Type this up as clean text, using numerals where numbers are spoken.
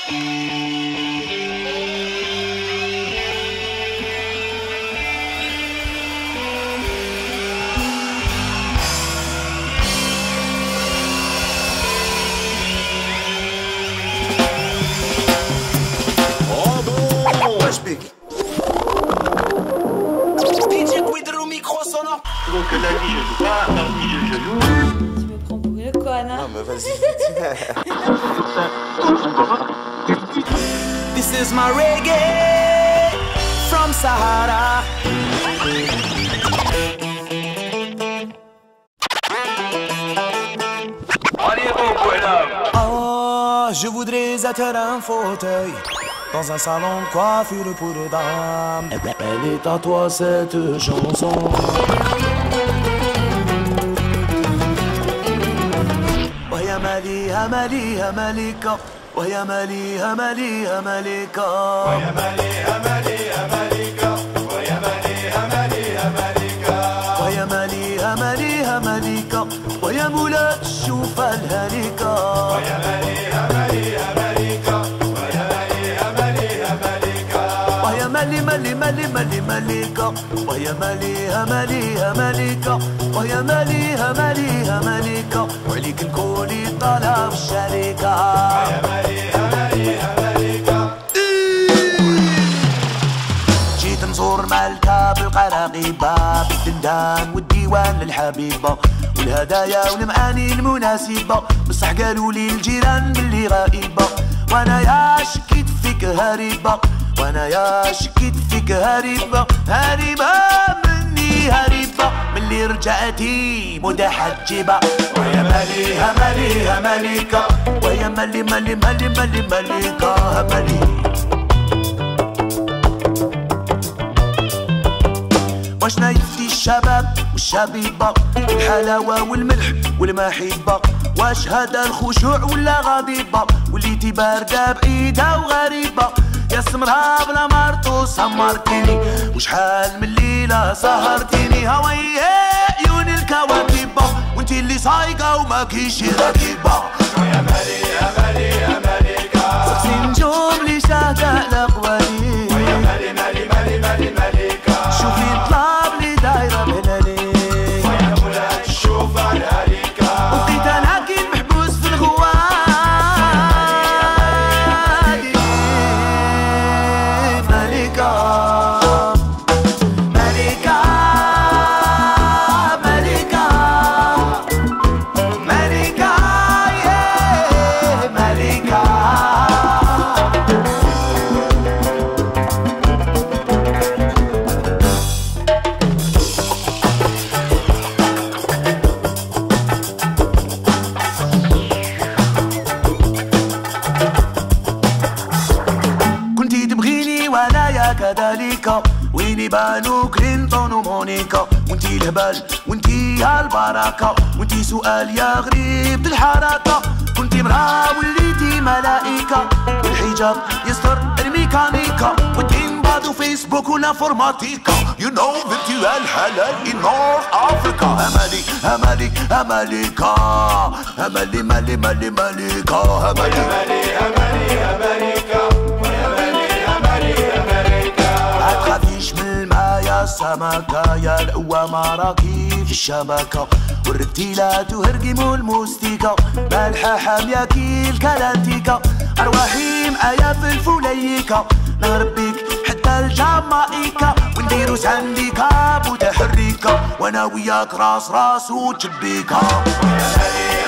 Donc la nuit je joue pas, mardi je joue. Tu me prends pour une conne, hein? Non mais vas-y. This is my reggae from Sahara. Oh, je voudrais être un fauteuil dans un salon de coiffure pour dames. Elle est à toi cette chanson. ويا مالي يا مالي يا مالكة ويا مالي يا مالي يا مالكة ويا مالي يا مالي يا مالكة ويا مالي يا مالي يا مالكة ويا مالي يا مالي يا مالكة ويا مولا الشوفة الهالكة ويا مالي يا مالي يا مالكة ويا مالي يا مالي يا مالكة ويا مالي مالي مالي مالي مالكة ويا مالي يا مالي يا مالكة ويا مالي يا مالي يا مالكة وعليك الكل يطالع بالشركة ويا مالي يا مالي يا مالكة جيت نزور مالكة بالقراقيبة بالدندان والديوان للحبيبة والهدايا والمعاني المناسبة بصح قالوا لي الجيران باللي غائبة وانا يا شكيت فيك هريبة وانا يا شكيت فيك هريبة هريبة مني هريبة ملي رجعتي متحجبة ويا مالي يا مالي يا مالكة ويا مالي مالي مالي مالي مالكة يا مالي واش نايفتي الشباب والشبيبة الحلاوة والملح والمحبة واش هذا الخشوع ولا غضيبة وليتي باردة بعيدة وغريبة يا سمرها بلا مرتو سمرتيني وشحال من ليلة سهرتيني هواي عيون الكواكب وانتي اللي سايقة وما كيشي راكبة يا مالي يا مالي يا مالكة سقسي نجوم لي شاهدة على قوالي يا مالي مالي مالي مالي مالكة شوفي طلاب لي دايرة بهلالي ويا مولا الشوفة الهالكة وبقيت انا كي محبوس في الغوالي كذلك ويني بانو كلينتون ومونيكا وانتي الهبال وانتي هالبركة وانتي سؤال يا غريب الحركة كنتي مرأة وليتي ملائكة والحجاب يستر الميكانيكا والدين بعدو فيسبوك والانفورماتيكا You know that you الحلال in North Africa أمالي أمالي أماليكا أمالي مالي مالي ماليكا أمالي مالي أمالي أماليكا تخافيش من الماء يا سمكة يا القوة مراكي في الشبكة والرتيلات وهرقم والموستيكا مالحة حامياكي الكلاتيكا أرواحي مآية في الفوليكا نهرب بيك حتى الجامائيكا ونديرو سانديكا متحركة وانا وياك راس راس وتشبيكا